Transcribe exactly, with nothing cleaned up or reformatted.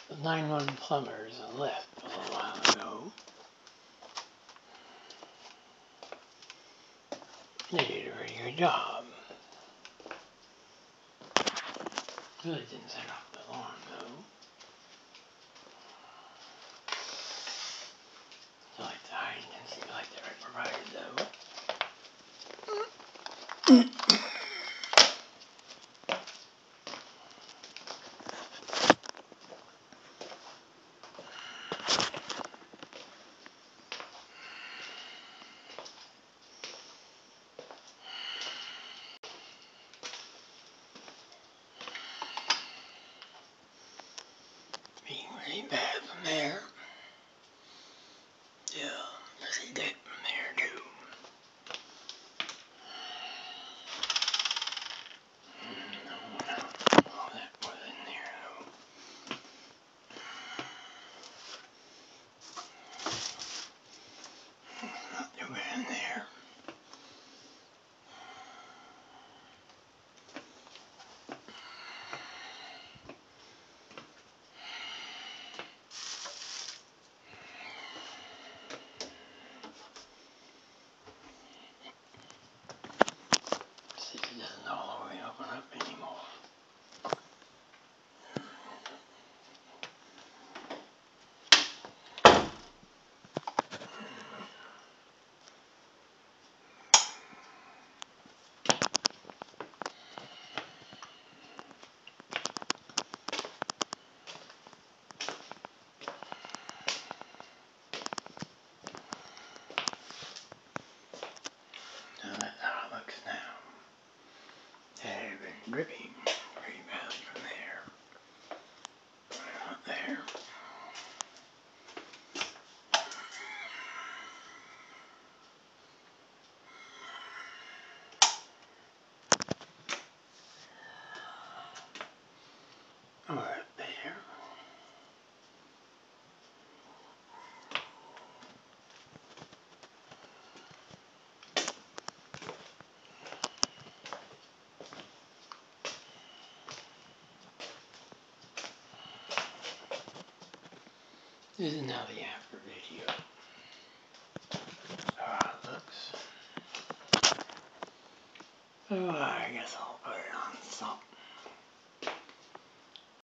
The nine one Plumbers left a little while ago. They did a pretty good job. Really didn't set off the alarm though. I like the high intensity light that I provided though. Being really bad from there. Yeah, pretty dead from there too. No, no, all that was in there though. Not too bad in there. See if it doesn't all the way open up anymore. So that's how it looks now. It had been dripping pretty badly from there. Not there. Right there. This is now the after video. So how it looks. So I guess I'll